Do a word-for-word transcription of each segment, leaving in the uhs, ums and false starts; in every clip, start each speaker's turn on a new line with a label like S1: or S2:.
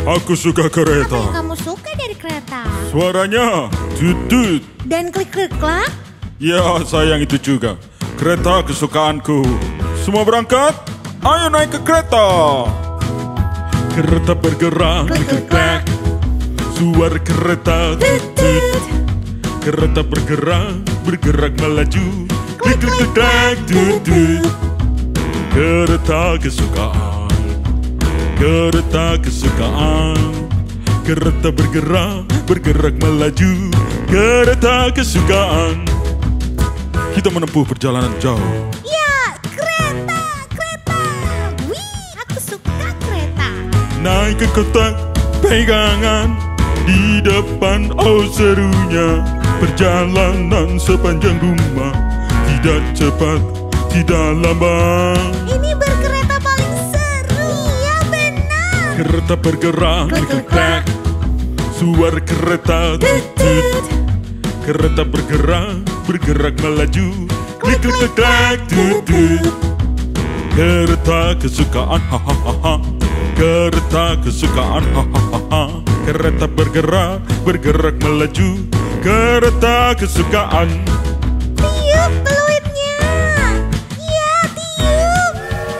S1: Aku suka kereta.
S2: Apa yang kamu suka dari kereta?
S1: Suaranya tutut.
S2: Dan klik-klik-klak?
S1: Ya, sayang itu juga. Kereta kesukaanku. Semua berangkat? Ayo naik ke kereta. Kereta bergerak, klik-klik-klak. Suara kereta tutut. Kereta bergerak, bergerak melaju. Klik-klik-klak, tutut. Kereta kesukaan. Kereta kesukaan. Kereta bergerak, bergerak melaju. Kereta kesukaan. Kita menempuh perjalanan jauh.
S2: Ya, kereta, kereta. Wih, aku suka kereta.
S1: Naik ke kotak pegangan. Di depan, oh serunya. Perjalanan sepanjang rumah. Tidak cepat, tidak lambat.
S2: Ini berkereta paling seru, ya benar.
S1: Kereta bergerak, klik-klik-klak. Suara kereta tutut. Kereta bergerak, bergerak melaju. Klik-klik-klak, tutut. Kereta kesukaan, hahaha. Kereta kesukaan, hahaha. Kereta bergerak, bergerak melaju. Kereta kesukaan.
S2: Tiup peluitnya. Ya, tiup.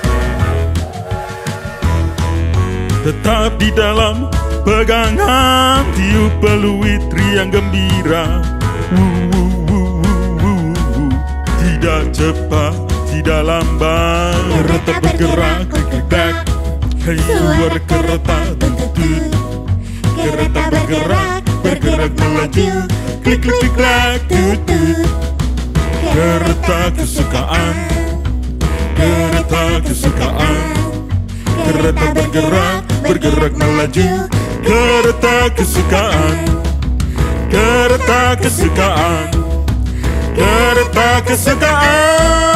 S1: Tetap di dalam pegangan. Tiup peluit riang gembira. Wuh, wuh, wuh, wuh, wuh, wuh. Tidak cepat, tidak lambat. Kereta bergerak, klik-klik-klak. Hei, suara kereta tutut. Kereta bergerak, bergerak melaju. Klik-klik-klak, tutut. Kereta kesukaan. Kereta kesukaan. Kereta bergerak, bergerak melaju. Kereta kesukaan. Kereta kesukaan. Kereta kesukaan.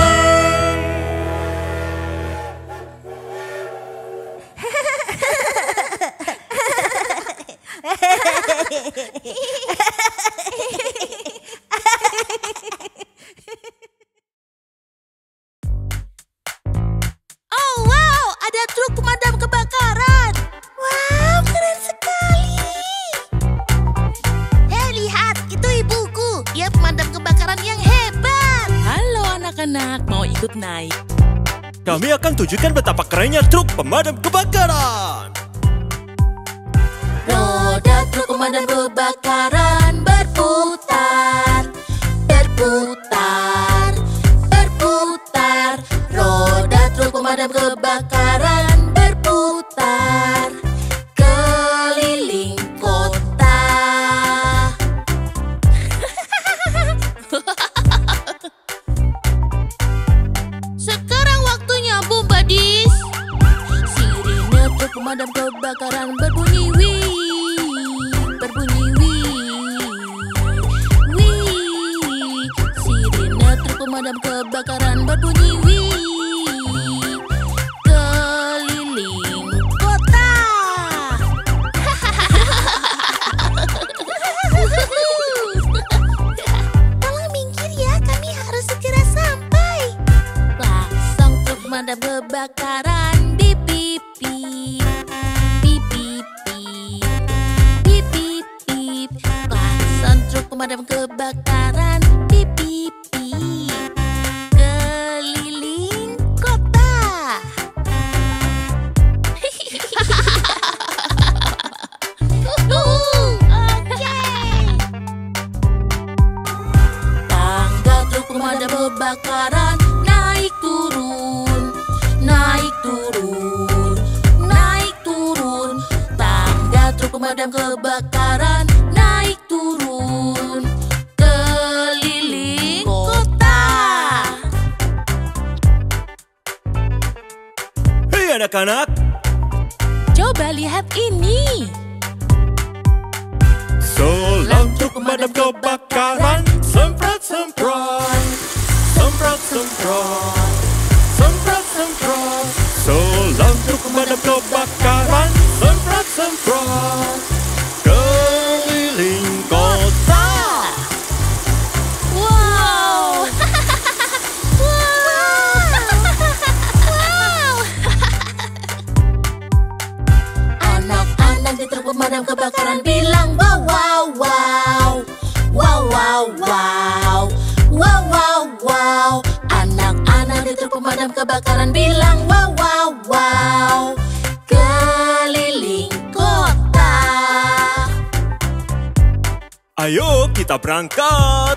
S2: Oh wow, ada truk pemadam kebakaran. Wow, keren sekali. Hei, lihat, itu ibuku. Dia pemadam kebakaran yang hebat.
S3: Halo anak-anak, mau ikut naik?
S4: Kami akan tunjukkan betapa kerennya truk pemadam kebakaran.
S3: Roda truk pemadam kebakaran berputar, berputar, berputar. Roda truk pemadam kebakaran berputar keliling kota.
S2: Sekarang waktunya Boom Buddies.
S3: Sirine truk pemadam kebakaran berbunyi wih, berbunyi wih, wih. Sirine truk pemadam kebakaran berbunyi wih, keliling kota.
S2: Tolong minggir ya, kami harus segera sampai.
S3: Pasang truk pemadam kebakaran bip bip bip, bip bip bip, bip bip bip. Pasang truk pemadam kebakaran bip bip bip, keliling kota. Tangga truk pemadam kebakaran naik turun, naik turun, naik turun. Tangga truk pemadam kebakaran naik turun keliling kota.
S4: Hei anak-anak,
S3: Coba lihat ini.
S4: solang truk pemadam kebakaran. Semprot, semprot, semprot, semprot, semprot, semprot. Solang truk pemadam kebakaran. Semprot, semprot, keliling kota.
S2: Wow. Wow.
S3: Anak-anak di pemadam kebakaran bilang wow wow wow. Wow wow wow. Wow wow wow. Anak-anak di truk pemadam kebakaran bilang wow wow wow. Keliling kota.
S4: Ayo kita berangkat.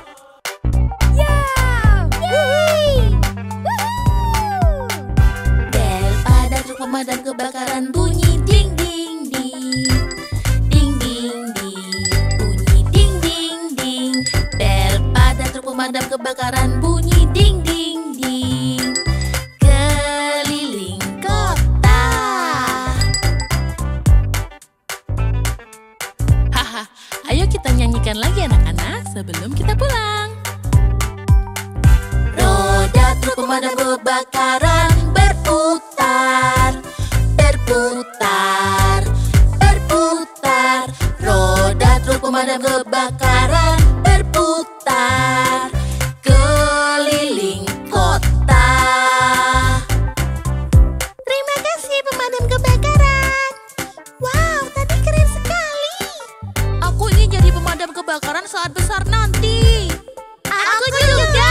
S3: Bel pada truk pemadam kebakaran bunyi ding ding ding. Ding ding ding. Bunyi ding ding ding. Bel pada truk pemadam kebakaran bunyi ding ding ding. Keliling kota. Haha, ayo kita nyanyikan lagi anak-anak sebelum kita pulang. Roda truk pemadam kebakaran berputar, berputar, berputar. Roda truk pemadam kebakaran berputar keliling kota.
S2: Terima kasih pemadam kebakaran. Wow, tadi keren sekali.
S3: Aku ingin jadi pemadam kebakaran saat besar nanti.
S2: Aku juga.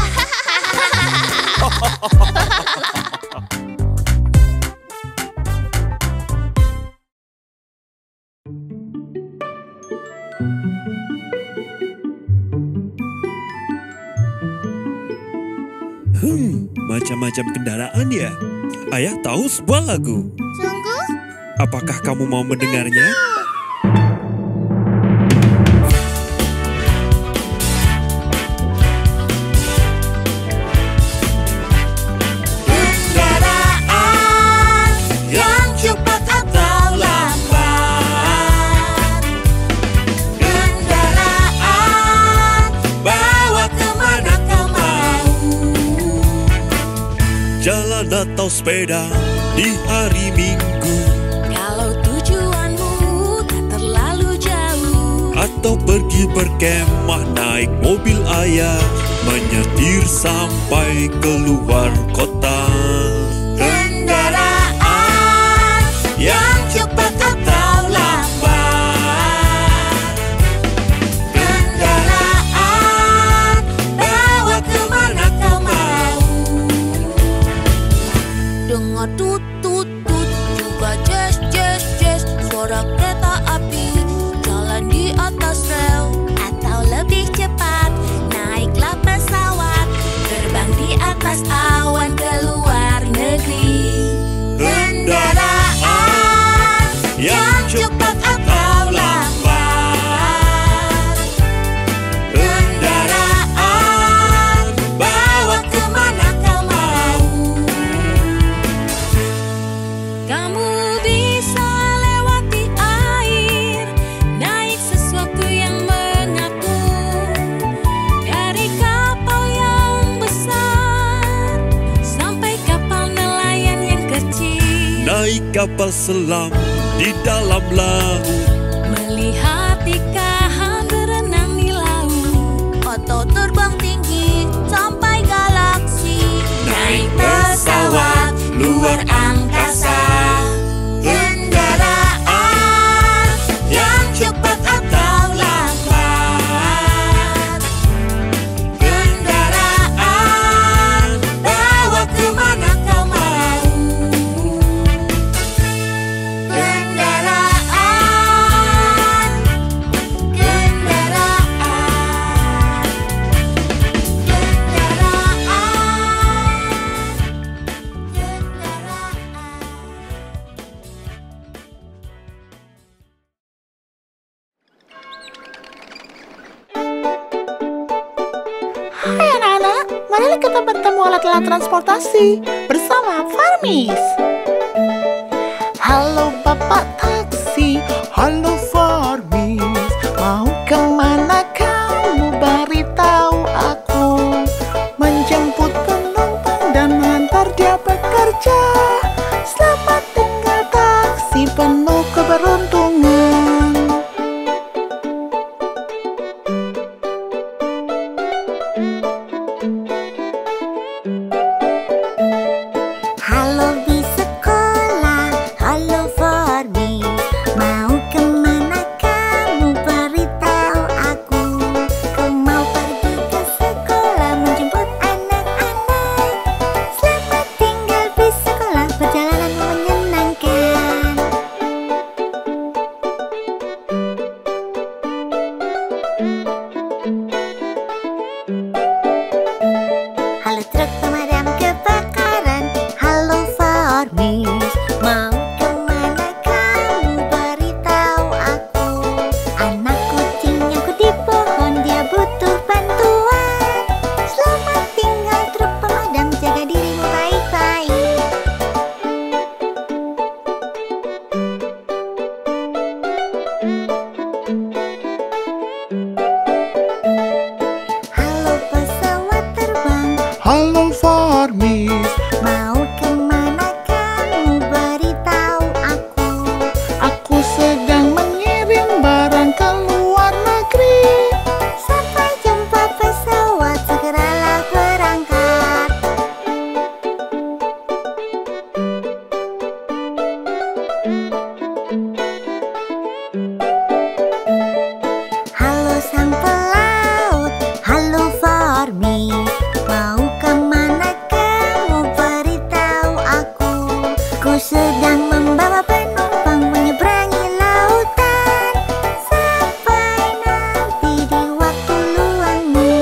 S4: Hmm, macam-macam kendaraan ya. Ayah tahu sebuah lagu.
S2: Sungguh?
S4: Apakah kamu mau mendengarnya?
S3: Kendaraan yang cepat atau lambat. Kendaraan bawa kemana kau mau.
S4: Jalan atau sepeda di hari Minggu,
S3: Kalau tujuanmu tak terlalu jauh.
S4: atau pergi berkemah naik mobil ayah, menyetir sampai keluar kota.
S3: Kendaraan yang cepat atau lambat. Kendaraan bawa kemana kau mau. Dengar tut tut tut juga jes jes jes. Suara kereta api jalan di atas rel.
S2: Atau lebih cepat, naiklah pesawat,
S3: Terbang di atas awan ke luar negeri. Kendaraan yang cepat atau lambat. Kendaraan bawa kemana kau mau. Kamu bisa lewati air, naik sesuatu yang mengapung. Dari kapal yang besar sampai kapal nelayan yang kecil.
S4: Naik kapal selam di dalam laut,
S3: Melihat ikan berenang di laut.
S2: atau terbang tinggi sampai galaksi.
S3: Naik pesawat luar angkasa. Kendaraan yang cepat atau lambat. Kendaraan bawa kemana kau mau. Kendaraan, kendaraan,
S5: Hai anak-anak, mari kita bertemu alat-alat transportasi bersama Farmis. Halo Bapak Taksi, halo Farmis. Mau kemana kamu? Beritahu aku. Menjemput penumpang dan mengantar dia bekerja. Selamat tinggal taksi penuh keberuntungan.
S2: Halo di sekolah, halo Farmis. Mau kemana
S5: Halo Farmis,
S2: Mau kemana kamu beritahu aku?
S5: aku sedang mengirim barang ke luar negeri.
S2: Sampai jumpa pesawat, segeralah berangkat. Halo sang pelaut, halo Farmis, mau kemana kamu beritahu aku? Ku sedang membawa penumpang menyeberangi lautan. Sampai nanti di waktu luangmu.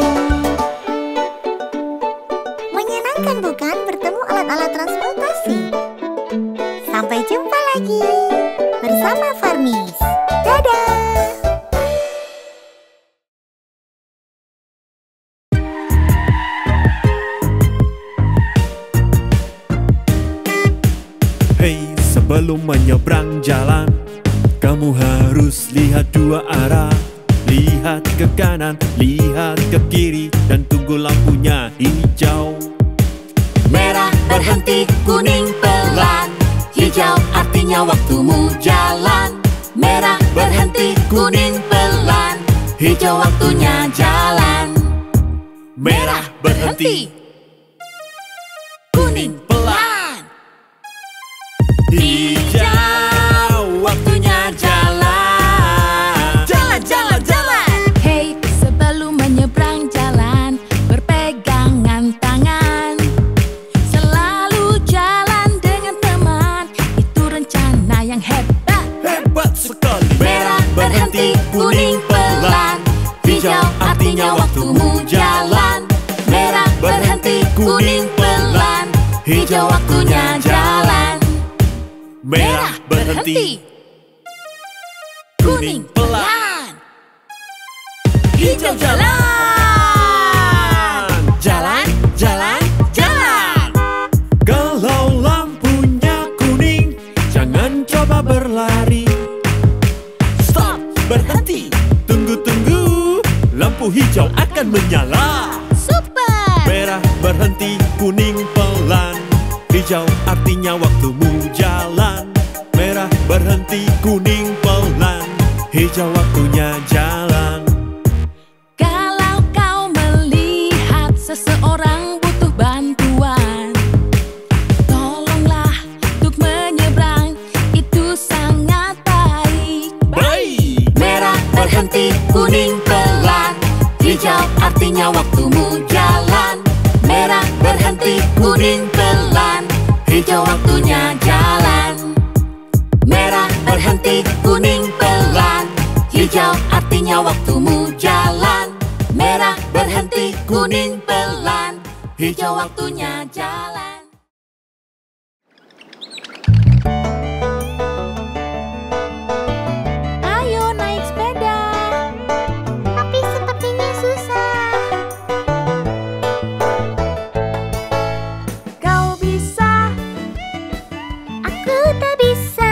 S2: Menyenangkan bukan bertemu alat-alat transportasi? Sampai jumpa lagi bersama Farmis. Dadah!
S4: Hei, sebelum menyeberang jalan, kamu harus lihat dua arah. Lihat ke kanan, lihat ke kiri, dan tunggu lampunya hijau.
S3: Merah berhenti, kuning pelan. Hijau artinya waktumu jalan. Merah berhenti, kuning pelan. Hijau waktunya jalan.
S4: Merah berhenti,
S3: kuning pelan.
S4: hijau waktunya jalan.
S3: Jalan, jalan, jalan. Hey, sebelum menyeberang jalan, berpegangan tangan. Selalu jalan dengan teman, itu rencana yang hebat.
S4: Hebat sekali.
S3: Merah berhenti, kuning pelan. Hijau artinya waktumu jalan. Merah berhenti, kuning pelan. Hijau waktunya jalan.
S4: Merah berhenti,
S3: kuning pelan. Hijau jalan. Jalan, jalan, jalan.
S4: Kalau lampunya kuning, jangan coba berlari. Stop, berhenti, tunggu, tunggu. Lampu hijau akan menyala.
S3: Super.
S4: Merah berhenti, kuning pelan. Hijau artinya waktumu jalan. Merah berhenti, kuning pelan. Hijau waktunya jalan.
S3: Kalau kau melihat seseorang butuh bantuan, tolonglah untuk menyeberang, itu sangat baik.
S4: Baik.
S3: Merah berhenti, kuning pelan. Hijau artinya waktumu jalan. Merah berhenti, kuning pelan. Hijau waktunya jalan. Merah berhenti, kuning pelan. Hijau artinya waktumu jalan. Merah berhenti, kuning pelan. Hijau waktunya jalan.
S2: Ayo naik sepeda. Tapi sepertinya susah. Kau bisa, aku tak bisa.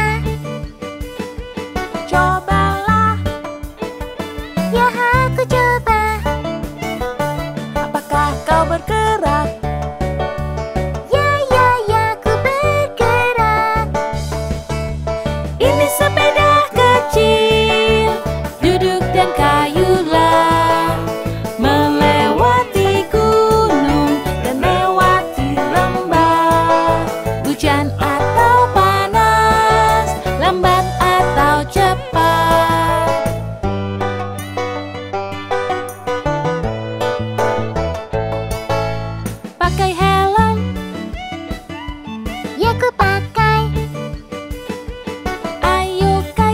S2: Cobalah, ya aku coba.
S3: Apakah kau bergerak?
S2: Ya, ya, ya, aku bergerak.
S3: Ini sepeda kecil, duduk dan kayulah. Melewati gunung dan lewati lembah. Hujan atau panas, lambat atau cepat. Pakai helm,
S2: Ya, ku pakai.
S3: ayo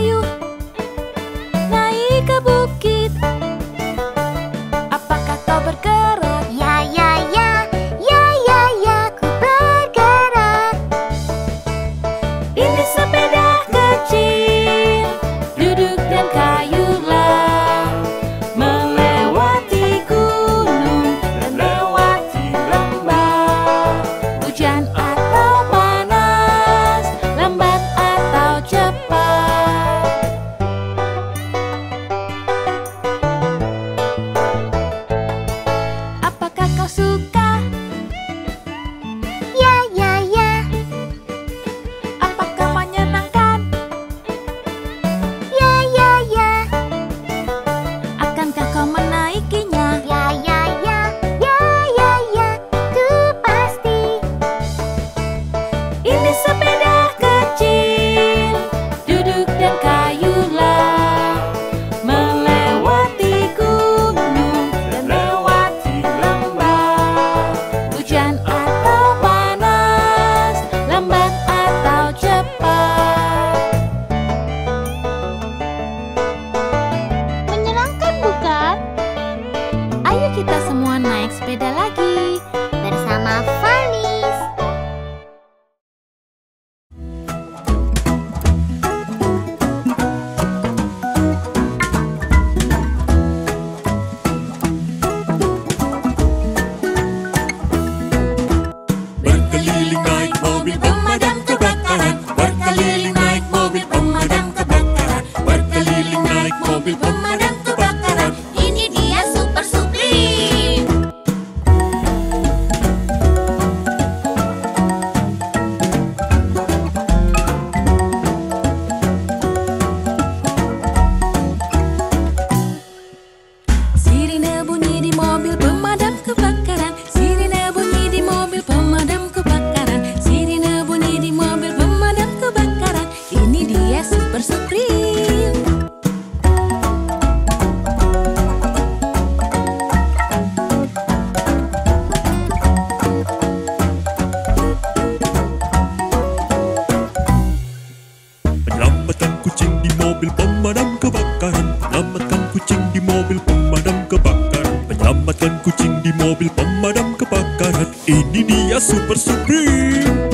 S3: Super Supreme.
S4: Menyelamatkan kucing di mobil pemadam kebakaran. Menyelamatkan kucing di mobil pemadam kebakaran. Menyelamatkan kucing di mobil pemadam kebakaran. Ini dia Super Supreme.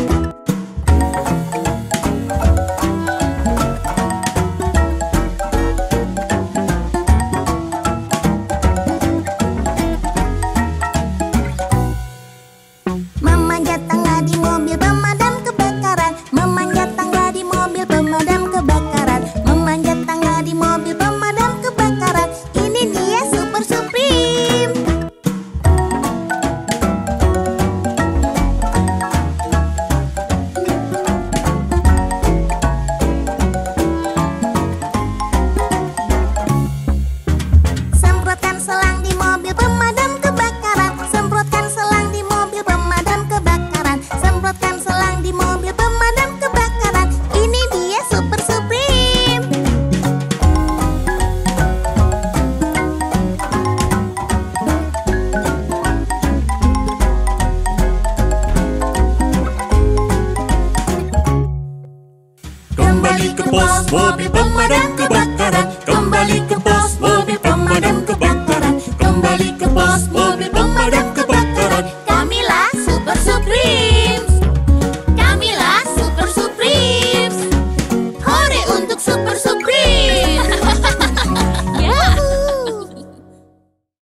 S2: Memanjat tangga di mobil pemadam kebakaran. Memanjat tangga di mobil pemadam kebakaran. Memanjat tangga di mobil pemadam kebakaran. Ini dia Super Supreme. Semprotkan selang di mobil pemadam kebakaran. Semprotkan selang di mobil pemadam kebakaran. Semprotkan selang di mobil pemadam kebakaran. Ini dia Super Supreme.
S4: Kembali ke pos mobil pemadam kebakaran.